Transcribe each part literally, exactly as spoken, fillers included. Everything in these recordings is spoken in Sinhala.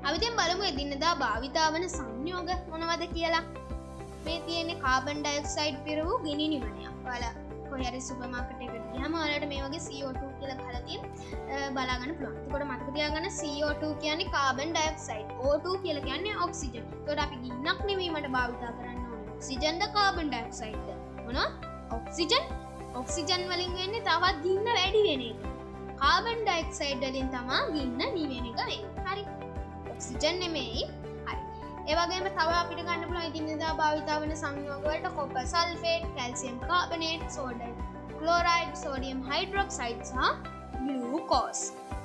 අපි දැන් බලමු එදිනෙදා භාවිතා වන සංයෝග මොනවද කියලා. මේ තියෙන්නේ කාබන් ඩයොක්සයිඩ් පිරවූ ගිනි නිවනයක්. ඔයාලා කොහේ හරි සුපර් මාකට් එකකට ගියාම ඔයාලට මේ වගේ සී ඕ ටූ කියලා ගහලා තියෙන බලා ගන්න පුළුවන්. ඒකට මතක තියාගන්න සී ඕ ටූ කියන්නේ කාබන් ඩයොක්සයිඩ්. ඕ ටූ කියලා කියන්නේ ඔක්සිජන්. ඒකට අපි ගින්නක් නෙවීමට භාවිතා කරන්න ඕනේ. ඔක්සිජන්ද කාබන් ඩයොක්සයිඩ්ද? මොනවා? ඔක්සිජන්. ඔක්සිජන් වලින් වෙන්නේ තවත් ගින්න වැඩි වෙන එක. කාබන් ඩයොක්සයිඩ් වලින් තමයි ගින්න නිවෙන එක වෙන්නේ. හරි. ඔක්සිජන් නෙමෙයි. හරි. ඒ වගේම තව අපිට ගන්න පුළුවන් ඉදින්දා භාවිතා වෙන සංයෝග වලට copper sulphate, calcium carbonate, sodium chloride, sodium hydroxide සහ ග්ලූකෝස්.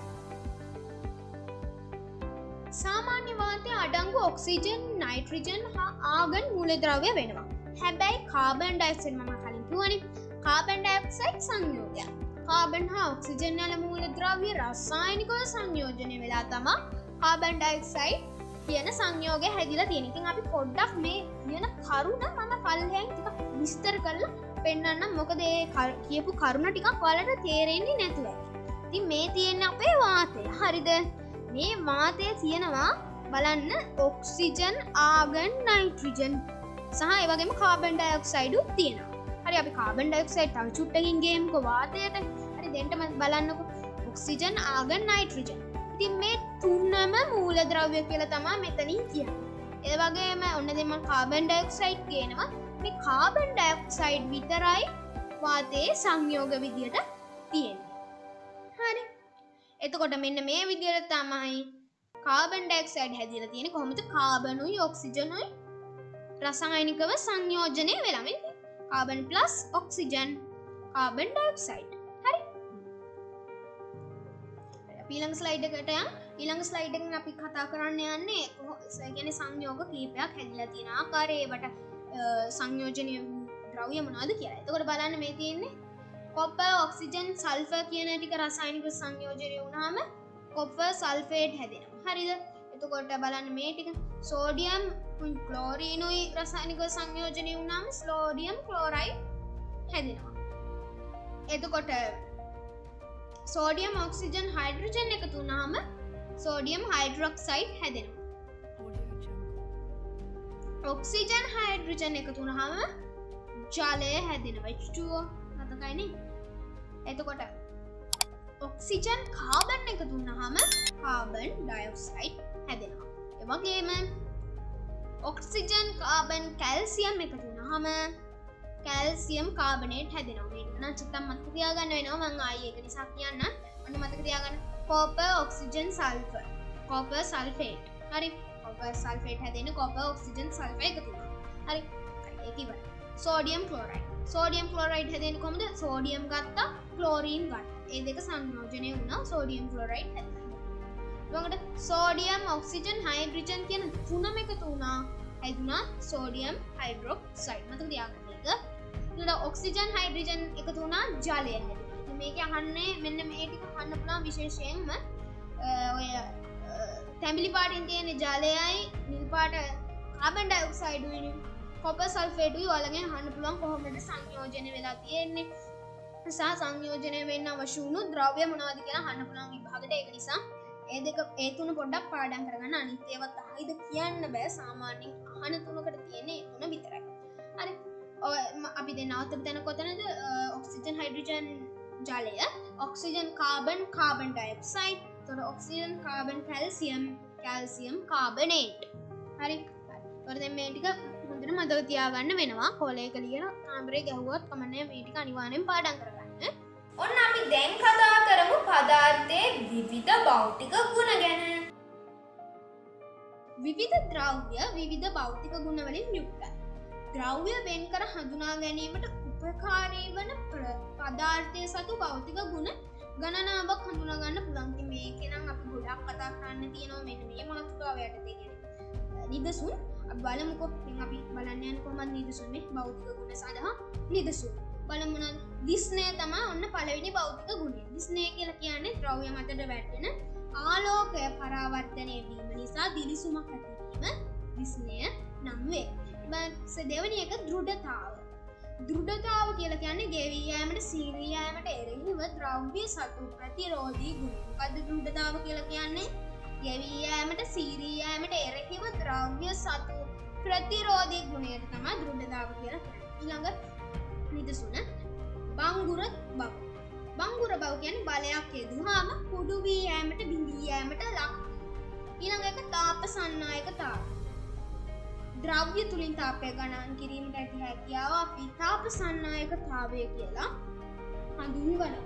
සාමාන්‍ය වාතයේ අඩංගු ඔක්සිජන්, නයිට්‍රජන් හා ආගන් මූලද්‍රව්‍ය වෙනවා. හැබැයි කාබන් ඩයොක්සයිඩ් මම කලින් කිව්වනේ කාබන් ඩයොක්සයිඩ් සංයෝගයක්. කාබන් හා ඔක්සිජන් යන මූලද්‍රව්‍ය රසායනිකව සංයෝජනය වෙලා තමයි කාබන් ඩයොක්සයිඩ් කියන සංයෝගය හැදිලා තියෙන්නේ. ඉතින් අපි පොඩ්ඩක් මේ කියන කරුණ මම පල්ලෙන් ටිකක් විස්තර කරලා පෙන්නන්නම්. මොකද ඒ කියපු කරුණ ටිකක් ඔයාලට තේරෙන්නේ නැතුව ඇති. ඉතින් මේ තියෙන්නේ අපේ වාතය. හරිද? මේ වාතයේ තියෙනවා බලන්න ඔක්සිජන්, ආගන්, නයිට්‍රජන් සහ ඒ වගේම කාබන් ඩයොක්සයිඩ් උත් තියෙනවා. හරි අපි කාබන් ඩයොක්සයිඩ් තව චුට්ටකින් ගේමුකෝ වාතයට. හරි දෙන්නම බලන්නකෝ. Oxygen, argon, nitrogen. ඉතින් මේ තුනම මූලද්‍රව්‍ය කියලා තමයි මෙතනින් කියන්නේ. ඒ වගේම ඔන්න දැන් මම කාබන් ඩයොක්සයිඩ් ගේනවා. මේ කාබන් ඩයොක්සයිඩ් විතරයි වාතයේ සංයෝග විදියට තියෙන්නේ. හරි. එතකොට මෙන්න මේ විදියට තමයි කාබන් ඩයොක්සයිඩ් හැදිලා තියෙන්නේ. කොහොමද? කාබනුයි ඔක්සිජනුයි රසායනිකව සංයෝජනය වෙලා මේ carbon plus oxygen carbon dioxide. හරි. ඊළඟ ස්ලයිඩ් එකට යන්න. ඊළඟ ස්ලයිඩ් එකෙන් අපි කතා කරන්න යන්නේ ඒ කියන්නේ සංයෝග කීපයක් හැදිලා තියෙන ආකාරය, ඒවට සංයෝජනීය ද්‍රව්‍ය මොනවද කියලා. එතකොට බලන්න මේ තියෙන්නේ කොපර්, ඔක්සිජන්, සල්ෆර් කියන ටික රසායනික සංයෝජනය වුණාම කොපර් සල්ෆේට් හැදෙනවා. හරිද? එතකොට බලන්න මේ ටික සෝඩියම් ක්ලෝරීනුයි රසායනික සංයෝජනය වුණාම සෝඩියම් ක්ලෝරයිඩ් හැදෙනවා. එතකොට සෝඩියම්, ඔක්සිජන්, හයිඩ්‍රජන් එකතු වුණාම සෝඩියම් හයිඩ්‍රොක්සයිඩ් හැදෙනවා. ඔක්සිජන්, හයිඩ්‍රජන් එකතු වුණාම ජලය හැදෙනවා. එච් ටූ ඕ මතකයිනේ. එතකොට ඔක්සිජන්, කාබන් එකතු වුණාම කාබන් ඩයොක්සයිඩ් හැදෙනවා. ඒ වගේම ඔක්සිජන්, කාබන්, කැල්සියම් එකතු වුණාම කැල්සියම් කාබනේට් හැදෙනවා. මේක නම් චුට්ටක් මතක තියාගන්න වෙනවා. මම ආයේ ඒක නිසා කියන්න. ඔන්න මතක තියාගන්න. Copper, oxygen, sulphur. Copper sulphate. හරි. කොපර් සල්ෆේට් හැදෙන්නේ කොපර්, ඔක්සිජන්, සල්ෆර් එකතු වෙනවා. හරි. ඒක ඉවරයි. Sodium chloride. සෝඩියම් ක්ලෝරයිඩ් හැදෙන්නේ කොහොමද? සෝඩියම් ගත්තා, ක්ලෝරීන් ගත්තා. ඒ දෙක සංයෝජනය වුණා සෝඩියම් ක්ලෝරයිඩ් හැදෙනවා. ඊළඟට සෝඩියම්, ඔක්සිජන්, හයිඩ්‍රජන් කියන තුනම එකතු වුණා. හැදුනා සෝඩියම් හයිඩ්‍රොක්සයිඩ්. මතක තියාගන්න එක. ඊළඟ ඔක්සිජන්, හයිඩ්‍රජන් එකතු වුණා ජලය හැදෙනවා. ඉතින් මේක අහන්නේ මෙන්න මේ ටික අහන්න පුළුවන් විශේෂයෙන්ම ඔය තැඹිලි පාටින් තියෙන ජලයයි නිල් පාට කාබන් ඩයොක්සයිඩ් උයි කොපර් සල්ෆේට් උයි ඔයාලගෙන් අහන්න පුළුවන් කොහොමද සංයෝජනය වෙලා තියෙන්නේ. සහ සංයෝජනය වෙන්න අවශ්‍ය වුණු ද්‍රව්‍ය මොනවද කියලා අහන්න පුළුවන් විභාගෙට. ඒක නිසා ඒ දෙක ඒ තුන පොඩ්ඩක් පාඩම් කරගන්න. අනිත් ඒවත් අහයිද කියන්න බෑ. සාමාන්‍යයෙන් අහන තුනකට තියෙන ඒ තුන විතරයි. හරි. ඔය අපි දැන් නවත්තපු තැන කොතනද? ඔක්සිජන්, හයිඩ්‍රජන්, ජලය, ඔක්සිජන්, කාබන්, කාබන් ඩයොක්සයිඩ්, එතකොට oxygen, carbon, calcium, calcium carbonate. හරි. එතකොට දැන් මේ ටික හොඳට මතක තියාගන්න වෙනවා. කොලයක ලියලා කාමරේ ගැහුවත් කමන්නේ මේ ටික අනිවාර්යෙන් පාඩම් කරගන්න. ඔන්න අපි දැන් කතා කරමු පදාර්ථයේ විවිධ භෞතික ගුණ ගැන. විවිධ ද්‍රව්‍ය විවිධ භෞතික ගුණ වලින් යුක්තයි. ද්‍රව්‍ය වෙන් කර හඳුනා ගැනීමට උපකාරී වන පදාර්ථයේ සතු භෞතික ගුණ ගණනාවක් හඳුනා ගන්න පුළුවන්. ඉතින් මේකේ නම් අපි ගොඩක් කතා කරන්න තියෙනවා මෙන්න මේ මාතෘකාව යටතේ කියන්නේ. නිදසුන් අපි බලමුකෝ. ඉතින් අපි බලන්න යන කොහොමද නිදසුන් මේ භෞතික ගුණ සඳහා නිදසුන්. බලමු මොනවද? දිස්නය තමයි ඔන්න පළවෙනි භෞතික ගුණය. දිස්නය කියලා කියන්නේ ද්‍රව්‍ය මතට වැටෙන ආලෝකය පරාවර්තනය වීම නිසා දිලිසුමක් ඇතිවීම දිස්නය නම් වේ. ඊට දෙවෙනි එක දෘಢතාව. දෘಢතාව කියලා කියන්නේ ගෙවී යෑමට, සීරී යෑමට එරෙහිව ද්‍රව්‍ය සතු ප්‍රතිරෝධී ගුණ. මොකද්ද දෘಢතාව කියලා කියන්නේ? ගෙවී යෑමට සීරී යෑමට එරෙහිව ද්‍රව්‍ය සතු ප්‍රතිරෝධී ගුණයට තමයි දෘಢතාව කියලා කියන්නේ. ඊළඟ නිදසුන බංගුර බව. බංගුර බව කියන්නේ බලයක් යෙදුවාම කුඩු වී යෑමට බිඳී යෑමට ලක්. ඊළඟ එක තාප සන්නායකතාවය. ද්‍රව්‍ය තුලින් තාපය ගණන් කිරීමට ඇති හැකියාව අපි තාප සන්නායකතාවය කියලා හඳුන්වනවා.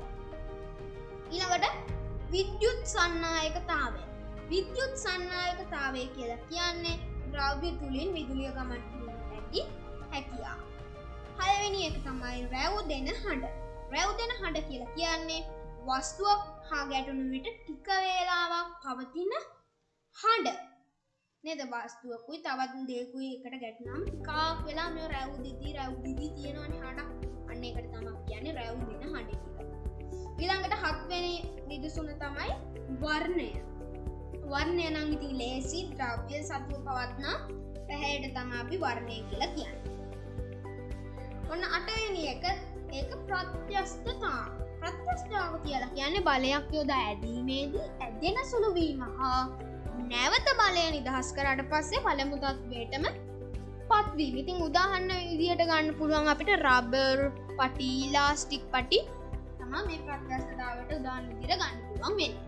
ඊළඟට විද්‍යුත් සන්නායකතාවය. විද්‍යුත් සන්නායකතාවය කියලා කියන්නේ ද්‍රව්‍ය තුලින් විදුලිය ගමන් කිරීමට ඇති හැකියාව. හයවෙනි එක තමයි රැව් දෙන හඬ. රැව් දෙන හඬ කියලා කියන්නේ වස්තුවක් හා ගැටුණු විට ටික වේලාවක් පවතින හඬ. නේද? වස්තුවකුයි තවත් දෙයකුයි එකට ගැටුණාම ටිකක් වෙලා මේ රැව් දිදී රැව් දිදී තියෙනවනේ හඬ. අන්න ඒකට තමයි කියන්නේ රැව් දෙන හඬ කියලා. ඊළඟට හත්වෙනි නිදසුන තමයි වර්ණය. වර්ණය නම් ඉතින් ලේසි ද්‍රව්‍ය සතුව පවත්නා පැහැයට තමයි අපි වර්ණය කියලා කියන්නේ. ඔන්න අටවෙනි එක ඒක ප්‍රත්‍යස්ථතාව. ප්‍රත්‍යස්ථතාව කියලා කියන්නේ බලයක් යොදා ඇදීමේදී ඇදෙන සුළු වීම හා නැවත බලය නිදහස් කරාට පස්සේ පළමු තත්වයටම පත්වීම. ඉතින් උදාහරණ විදියට ගන්න පුළුවන් අපිට රබර් පටි, ඉලාස්ටික් පටි තමයි මේ ප්‍රත්‍යස්ථතාවයට උදාහරණ විදියට ගන්න පුළුවන් වෙන්නේ.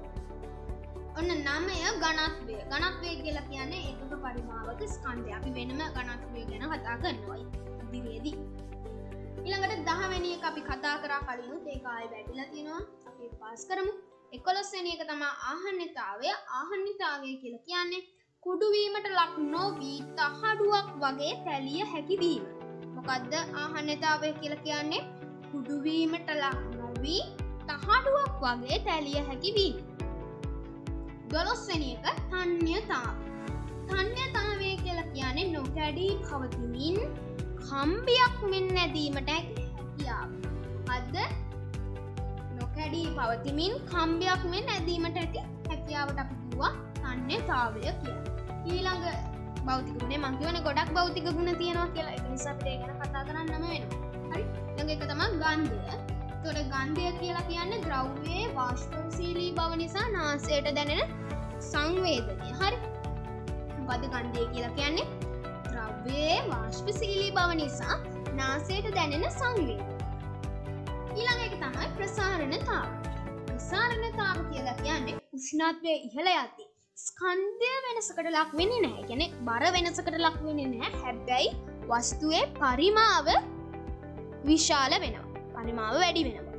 ඔන්න නවය ඝනත්වය. ඝනත්වය කියලා කියන්නේ ඒකක පරිමාවක ස්කන්ධය. අපි වෙනම ඝනත්වය ගැන කතා කරනවා ඉදිරියේදී. ඊළඟට දහ වෙනි එක අපි කතා කරා කලිනුත් ඒක ආයෙ වැටිලා තියෙනවා. අපි ඒක පාස් කරමු. එකොළොස් වෙනි එක තමයි ආහන්නතාවය. ආහන්නතාවය කියලා කියන්නේ කුඩු වීමට ලක් නොවි තහඩුවක් වගේ තැලිය හැකි වීම. මොකද්ද ආහන්නතාවය කියලා කියන්නේ? කුඩු වීමට ලක් නොවි තහඩුවක් වගේ තැලිය හැකි වීම. දොළොස් වෙනි එක තන්්‍යතාවය. තන්්‍යතාවය කියලා කියන්නේ නොකැඩී පවතිමින් කම්බියක් මෙන් නැදීමට හැකියාව. අද නොකැඩී පවතිමින් කම්බියක් මෙන් නැදීමට ඇති හැකියාවට අපි කියනවා තන්්‍යතාවය කියලා. ඊළඟ භෞතික ගුණය මම කියවනේ ගොඩක් භෞතික ගුණ තියෙනවා කියලා. ඒක නිසා අපිට ඒ ගැන කතා කරන්නම වෙනවා. හරි. ඊළඟ එක තමයි ගන්ධය. ඒතකොට ගන්ධය කියලා කියන්නේ ද්‍රව්‍යයේ වාෂ්පශීලී බව නිසා නාසයට දැනෙන සංවේදනය. හරි. මොකද ගන්ධය කියලා කියන්නේ ද්‍රව්‍යයේ වාෂ්පශීලී බව නිසා නාසයට දැනෙන සංවේදනය. ඊළඟ එක තමයි ප්‍රසාරණතාව. ප්‍රසාරණතාව කියලා කියන්නේ උෂ්ණත්වය ඉහළ යද්දී ස්කන්ධය වෙනසකට ලක් වෙන්නේ නැහැ. ඒ කියන්නේ බර වෙනසකට ලක් වෙන්නේ නැහැ. හැබැයි වස්තුවේ පරිමාව විශාල වෙනවා. පරිමාව වැඩි වෙනවා.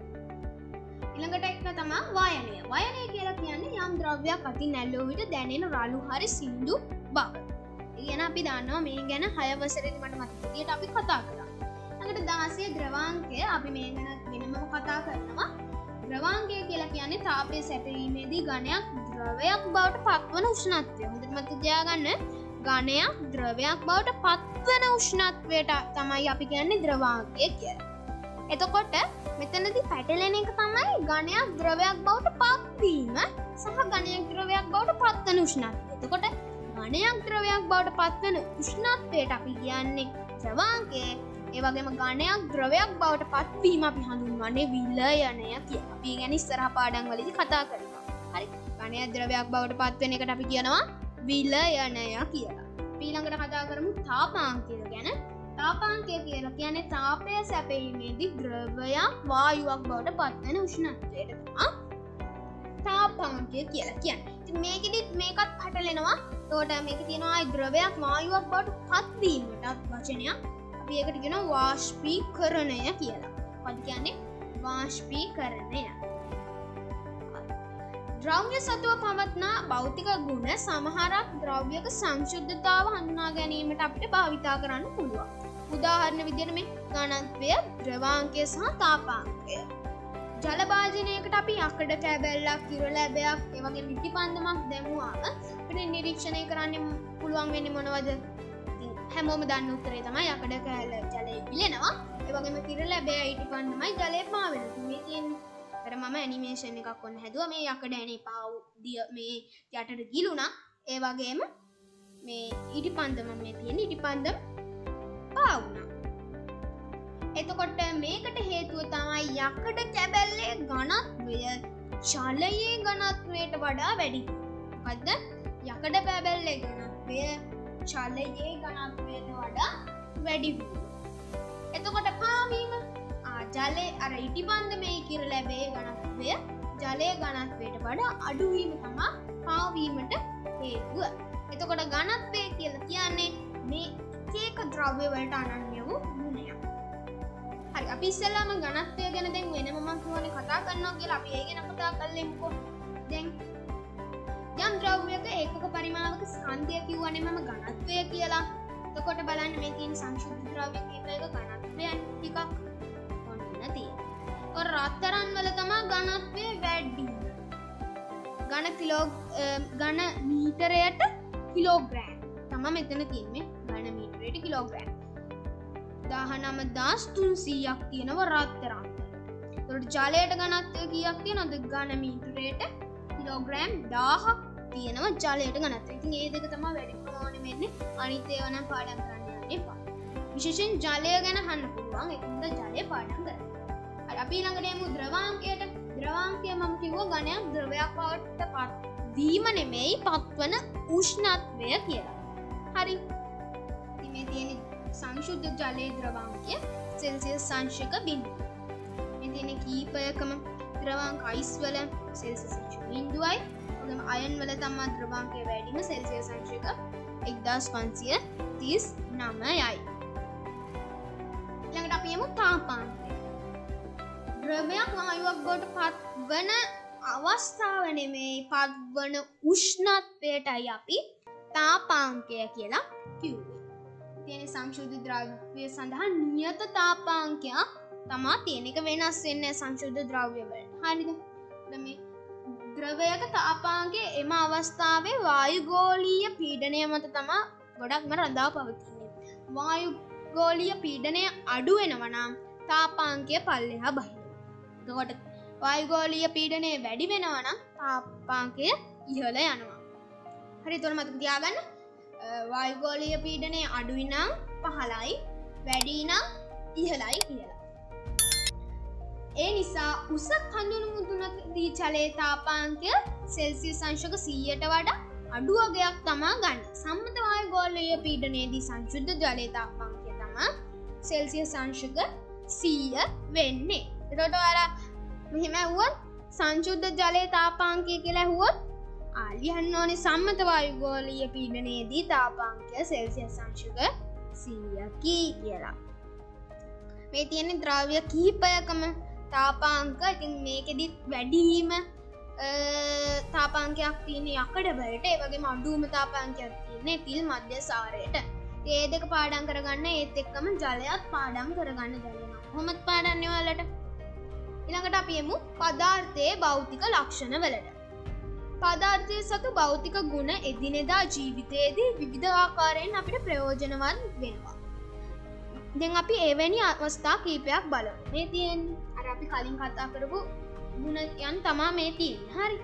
ඊළඟට එක තමයි වයනය. වයනය කියලා කියන්නේ යම් ද්‍රව්‍යයක් අතින් ඇල්ලුව විට දැනෙන රළු හරි සින්දු බව. ඒ කියන්නේ අපි දන්නවා මේ ගැන හය වසරේදී මට මතක විදියට අපි කතා කරා. ඊළඟට දහසය ද්‍රවාංකය අපි මේ ගැන වෙනමම කතා කරනවා. ද්‍රවාංකය කියලා කියන්නේ තාපය සැපීමේදී ඝනයක් ද්‍රවයක් බවට පත්වන උෂ්ණත්වය. හොඳට මතක තියාගන්න. ඝනයක් ද්‍රවයක් බවට පත්වන උෂ්ණත්වයට තමයි අපි කියන්නේ ද්‍රවාංකය කියලා. එතකොට මෙතනදී පැටලෙන එක තමයි ඝනයක් ද්‍රවයක් බවට පත්වීම සහ ඝනයක් ද්‍රවයක් බවට පත්වන උෂ්ණත්වය. එතකොට ඝනයක් ද්‍රවයක් බවට පත්වන උෂ්ණත්වයට අපි කියන්නේ ද්‍රවාංකය. ඒ වගේම ඝනයක් ද්‍රවයක් බවට පත්වීම අපි හඳුන්වන්නේ විලයනය කියලා. අපි ගැන ඉස්සරහ පාඩම් වලදී කතා කරනවා. හරි. ඝනයක් ද්‍රවයක් බවට පත්වෙන එකට අපි කියනවා විලයනය කියලා. ඊළඟට කතා කරමු තාපාංකය ගැන. තාපාංකය කියලා කියන්නේ තාපය සැපීමේදී ද්‍රවයක් වායුවක් බවට පත්වෙන උෂ්ණත්වයට තමයි තාපාංකය කියලා කියන්නේ. ඉතින් මේකෙදිත් මේකත් පැටලෙනවා. එතකොට මේකේ තියෙනවා ද්‍රවයක් වායුවක් බවට පත්වීමට වචනයක්. අපි ඒකට කියනවා වාෂ්පීකරණය කියලා. මොකද කියන්නේ වාෂ්පීකරණය. ද්‍රව්‍ය සතුව පවත්නා භෞතික ගුණ සමහරක් ද්‍රව්‍යක සංශුද්ධතාව හඳුනා ගැනීමට අපිට භාවිතා කරන්න පුළුවන්. උදාහරණ විදිහට මේ ඝනත්වය, ද්‍රවාංකය සහ තාපාංකය. ජල භාජනයකට අපි යකඩ කැබැල්ලක්, කිරලැබයක්, ඒ වගේ මිටි පන්දමක් දැමුවාම අපිට නිරීක්ෂණය කරන්න පුළුවන් වෙන්නේ මොනවද? ඉතින් හැමෝම දන්න උත්තරේ තමයි යකඩ කැබැල්ල ජලයේ පිලෙනවා. ඒ වගේම කිරලැබය ඉටි පන්දමයි ජලයේ පාවෙනවා. මේ තියෙන්නේ අර මම ඇනිමේෂන් එකක් ඔන්න හැදුවා. මේ යකඩ ඇනේ පාවු මේ යටට ගිලුණා. ඒ වගේම මේ ඉටි පන්දම මේ තියෙන ඉටි පන්දම පාවුණා. එතකොට මේකට හේතුව තමයි යකඩ කැබැල්ලේ ඝනත්වය ජලයේ ඝනත්වයට වඩා වැඩි. මොකද්ද? යකඩ බැබලේ ඝනත්වය ජලයේ ඝනත්වයට වඩා වැඩි වීම. එතකොට පාවීම ආ ජලයේ අර ඉටිබන්ධමේ කිර ලැබේ ඝනත්වය ජලයේ ඝනත්වයට වඩා අඩු වීම තමයි පාවීමට හේතුව. එතකොට ඝනත්වය කියලා කියන්නේ මේ එක ද්‍රව්‍ය වලට අනන්‍ය වූ ගුණයක්. හරි අපි ඉස්සෙල්ලාම ඝනත්වය ගැන දැන් වෙනම මම කියවනේ කතා කරනවා කියලා අපි ඒ ගැන කතා කරලෙමුකෝ. දැන් යම් ද්‍රව්‍යයක ඒකක පරිමාවක ස්කන්ධය කියවනේ මම ඝනත්වය කියලා. එතකොට බලන්න මේ තියෙන සංශුද්ධ ද්‍රව්‍ය කීපයක ඝනත්වය ටිකක් ඔන්න තියෙනවා. ඔය රත්තරන් වල තමයි ඝනත්වය වැඩි. ඝන කිලෝ ඝන මීටරයට කිලෝග්‍රෑම් තමයි මෙතන තියෙන්නේ. ඝන මීටරයට කිලෝග්‍රෑම් දහනම දහස් තුන්සීයක් තියෙනවා රත්තරන්. ඒකට ජලයට ඝනත්වය කීයක් තියෙනවද? ඝන මීටරයට කිලෝග්‍රෑම් දහයක් තියෙනවා ජලයට ඝනත්වය. ඉතින් මේ දෙක තමයි වැඩිපුර ඕනේ වෙන්නේ. අනිත් ඒවා නම් පාඩම් කරන්න යන්න එපා. විශේෂයෙන් ජලය ගැන අහන්න පුළුවන්. ඒකෙන්ද ජලය පාඩම් කරන්න. හරි අපි ළඟට යමු ද්‍රවාංකයට. ද්‍රවාංකය මම කිව්වා ඝනයක් ද්‍රවයක් බවට පත් වීම නෙමෙයි පත්වන උෂ්ණත්වය කියලා. හරි. ඉතින් මේ තියෙන සංශුද්ධ ජලයේ ද්‍රවාංකය සෙල්සියස් සංශක බිඳුව. මේ තියෙන කීපයකම ද්‍රවාංක අයිස් වල සෙල්සියස් සංශක බිඳුවයි. ඔතන අයන් වල තමයි ද්‍රවාංකය වැඩිම සෙල්සියස් සංශක එක්දාස් පන්සිය තිස් නවයයි. ඊළඟට අපි යමු තාපාංකය. ද්‍රවයක් වායුවක් බවට පත්වන අවස්ථාව නෙමෙයි පත්වන උෂ්ණත්වයටයි අපි තාපාංකය කියලා කිව්වේ. තියෙන සංශුද්ධ ද්‍රව්‍ය සඳහා නියත තාපාංකයක් තමයි තියෙන. එක වෙනස් වෙන්නේ සංශුද්ධ ද්‍රව්‍ය වලට. හරිද? දැන් මේ ද්‍රවයක තාපාංකය එම අවස්ථාවේ වායුගෝලීය පීඩනය මත තමයි ගොඩක්ම රඳා පවතින්නේ. වායුගෝලීය පීඩනය අඩු වෙනවා නම් තාපාංකය පල්ලෙහා බහිනවා. එතකොට වායුගෝලීය පීඩනය වැඩි වෙනවා නම් තාපාංකය ඉහළ යනවා. හරි එතකොට මතක තියාගන්න වායුගෝලීය පීඩනය අඩුයි නම් පහළයි වැඩි නම් ඉහළයි කියලා. ඒ නිසා උස කඳුළු මුදුනකදී ජලයේ තාපාංකය සෙල්සියස් අංශක සීයට වඩා අඩු වගයක් තමයි ගන්න. සම්මත වායුගෝලීය පීඩනයේදී සංශුද්ධ ජලයේ තාපාංකය තමයි සෙල්සියස් අංශක සීය වෙන්නේ. එතකොට ඔයාලා මෙහෙම ඇහුවොත් සංශුද්ධ ජලයේ තාපාංකය කියලා ඇහුවොත් ආ ලියන්න ඕනේ සම්මත වායුගෝලීය පීඩනයේදී තාපාංකය සෙල්සියස් අංශක සීයකි කියලා. මේ තියෙන ද්‍රව්‍ය කිහිපයකම තාපාංක ඉතින් මේකෙදි වැඩිම තාපාංකයක් තියෙන යකඩ වලට ඒ වගේම අඩුම තාපාංකයක් තියෙන්නේ තිල් මධ්‍යසාරයට. ඒ දෙක පාඩම් කරගන්න ඒත් එක්කම ජලයත් පාඩම් කරගන්න දැනෙනවා. කොහොමද පාඩම්නේ ඔයාලට? ඊළඟට අපි යමු පදාර්ථයේ භෞතික ලක්ෂණ වලට. පදාර්ථයේ සතු භෞතික ගුණ එදිනෙදා ජීවිතයේදී විවිධ ආකාරයෙන් අපිට ප්‍රයෝජනවත් වෙනවා. දැන් අපි එවැනි අවස්ථා කීපයක් බලමු. මේ තියෙන්නේ අර අපි කලින් කතා කරපු ගුණයන් තමයි මේ තියෙන්නේ. හරි.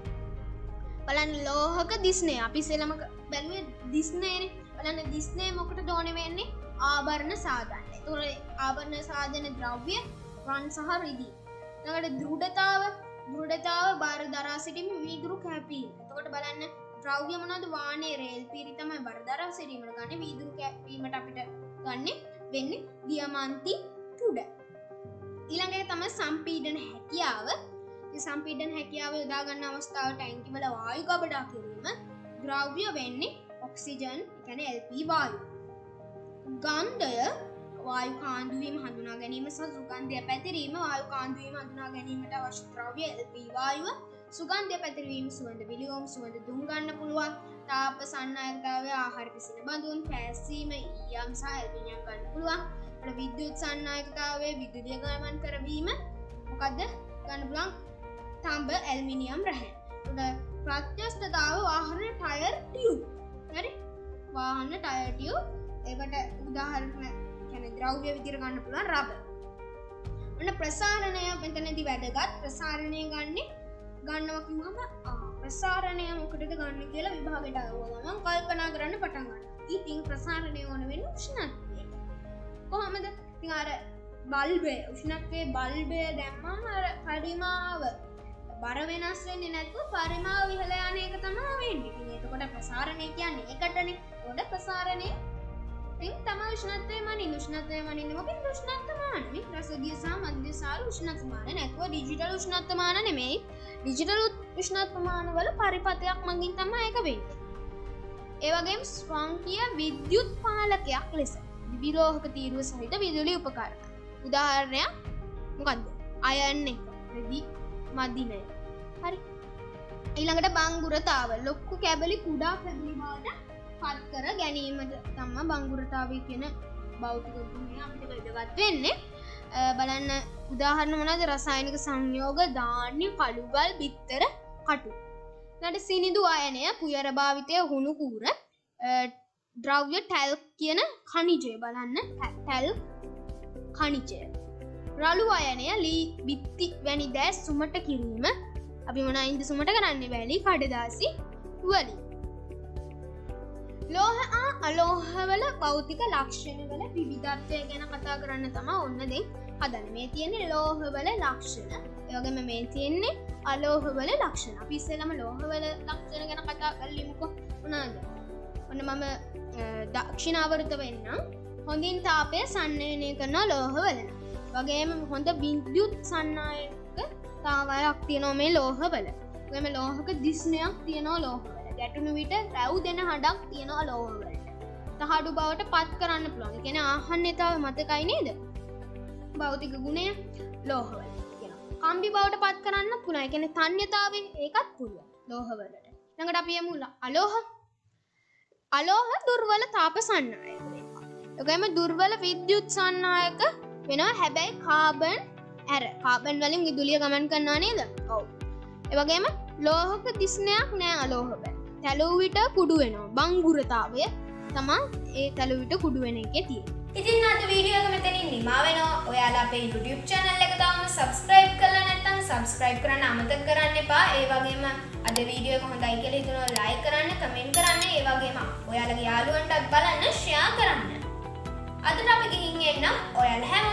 බලන්න ලෝහක දිස්නය අපි ඉස්සෙල්ලම බැලුවේ දිස්නයනේ. බලන්න දිස්නය මොකටද ඕනේ වෙන්නේ? ආභරණ සාධන. ඒතකොට ආභරණ සාධන ද්‍රව්‍ය රන් සහ රිදී. ඊළඟට දෘಢතාව දෘಢතාව බාර දරා සිටීම වීදුරු කැපීම. එතකොට බලන්න ද්‍රව්‍ය මොනවද? වානේ රේල් පීරි තමයි බාර දරා සිටීමට ගන්න. වීදුරු කැපීමට අපිට ගන්න වෙන්නේ දියමන්ති තුඩ. ඊළඟට තමයි සම්පීඩන හැකියාව. මේ සම්පීඩන හැකියාව යොදා ගන්න අවස්ථාව ටැංකිය වල වායු ගබඩා කිරීම. ද්‍රව්‍ය වෙන්නේ ඔක්සිජන්, ඒ කියන්නේ එල් පී වායු. ගන්ධය වායු කාන්දු වීම හඳුනා ගැනීම සහ සුගන්ධය පැතිරීම. වායු කාන්දු වීම හඳුනා ගැනීමට අවශ්‍ය ද්‍රව්‍ය එල් පී වායුව. සුගන්ධය පැතිරීම සුවඳ විලියොම් සුවඳ දුම් ගන්න පුළුවන්. තාප සන්නායකතාවය ආහාර පිසින බඳුන් පැසීම ඊයම් සහ එල්පිනියක් ගන්න පුළුවන්. අර විද්‍යුත් සන්නායකතාවයේ විදුලිය ගමන් කරවීම මොකද්ද ගන්න පුළුවන්? තඹ ඇල්මිනියම් රැහැ. උඩ ප්‍රත්‍යස්ථතාව වාහන ටයර් ටියුබ්. හරි? වාහන ටයර් ටියුබ්. ඒකට උදාහරණ කියන්නේ ද්‍රව්‍ය විදිහට ගන්න පුළුවන් රබර්. ඔන්න ප්‍රසාරණය මෙතනදී වැදගත්. ප්‍රසාරණය ගන්නෙ ගන්නවා කිව්වම ආ ප්‍රසාරණය මොකටද ගන්න කියලා විභාගයට ආවම මම කල්පනා කරන්න පටන් ගන්නවා. ඉතින් ප්‍රසාරණය ඕන වෙන්නේ උෂ්ණත්වය. කොහොමද? ඉතින් අර බල්බය උෂ්ණත්වයේ බල්බය දැම්මම අර පරිමාව බර වෙනස් වෙන්නේ නැතුව පරිමාව ඉහළ යන එක තමයි වෙන්නේ. ප්‍රසාරණය කියන්නේ ඒකටනේ. ගොඩ ප්‍රසාරණය ඉතින් තමයි උෂ්ණත්වය මනින්න. උෂ්ණත්වය මනින්නේ මොකෙන්ද? උෂ්ණත්වමාන. මේ රසදිය සහ මධ්‍යසාර උෂ්ණත්වමාන නැතුව ඩිජිටල් උෂ්ණත්වමාන නෙමෙයි. ඩිජිටල් උෂ්ණත්වමාන වල පරිපතයක් මගින් තමයි ඒක වෙන්නේ. ඒ වගේම ස්වංකීය විද්‍යුත් පාලකයක් ලෙස විලෝහක තීරුව සහිත විදුලි උපකරණ. උදාහරණයක් මොකද්ද? අයන් එක, රෙදි, මදිනය. හරි. ඊළඟට බංගුරතාව. ලොක්කු කැබලි කුඩා කැබලි බවට පත් කර ගැනීමට තමයි බංගුරතාවය කියන භෞතික ගුණය අපිට වැදගත් වෙන්නේ. බලන්න උදාහරණ මොනවාද? රසායනික සංයෝග, ධාන්‍ය, කළුගල්, බිත්තර, කටු. ඊට සිනිඳු අයනය, පුයර භාවිතය, හුණු කූර, ද්‍රව්‍ය ටැල්ක් කියන khනිජය බලන්න. ටැල්ක් khනිජය. රළු අයනය, ලී, බිත්ති වැනි දෑ සුමට කිරීම. අපි මොනයින්ද සුමට කරන්නේ? වැලි, කඩදාසි, තුවාලි. ලෝහ හා අලෝහවල භෞතික ලක්ෂණවල විවිධත්වය ගැන කතා කරන්න තමයි ඔන්න දැන් හදන්නේ. මේ තියෙන්නේ ලෝහවල ලක්ෂණ. ඒ වගේම මේ තියෙන්නේ අලෝහවල ලක්ෂණ. අපි ඉස්සෙල්ලාම ලෝහවල ලක්ෂණ ගැන කතා කරලිමුකෝ. මොනවාද? ඔන්න මම දක්ෂිණාවර්ත වෙන්නම්. හොඳින් තාපය සම්නයනය කරන ලෝහවල. වගේම හොඳ විද්‍යුත් සන්නායක තාවයක් තියෙනවා මේ ලෝහවල. වගේම ලෝහක දිස්නයක් තියෙනවා ලෝහවල. ගැටුණු විට රැව් දෙන හඩක් තියෙනවා ලෝහවලට. තහඩු බවට පත් කරන්න පුළුවන්. ඒ කියන්නේ ආහන්නේතාවය මතකයි නේද? භෞතික ගුණය ලෝහවල කියනවා. කම්බි බවට පත් කරන්න පුළුවන්. ඒ කියන්නේ තන්්‍යතාවය ඒකත් පුළුවන් ලෝහවලට. ඊළඟට අපි යමු අලෝහ. අලෝහ දුර්වල තාප සන්නායක වෙනවා. ඒකෙම දුර්වල විද්‍යුත් සන්නායක වෙනවා. හැබැයි කාබන් ඇර කාබන් වලින් විදුලිය ගමන් කරනවා නේද? ඔව්. ඒ වගේම ලෝහක දිස්නයක් නෑ අලෝහවල. තැලුව විට කුඩු වෙනවා. බංගුරතාවය තමයි ඒ තැලුව විට කුඩු වෙන එකේ තියෙන්නේ. ඉතින් අද වීඩියෝ එක මෙතනින් නිමා වෙනවා. ඔයාලා අපේ YouTube channel එක තාම subscribe කරලා නැත්නම් subscribe කරන්න අමතක කරන්න එපා. ඒ වගේම අද වීඩියෝ එක හොඳයි කියලා හිතනවා like කරන්න, comment කරන්න. ඒ වගේම ඔයාලගේ යාළුවන්ටත් බලන්න share කරන්න. අදට අපි ගිහින් එන්න. ඔයාලා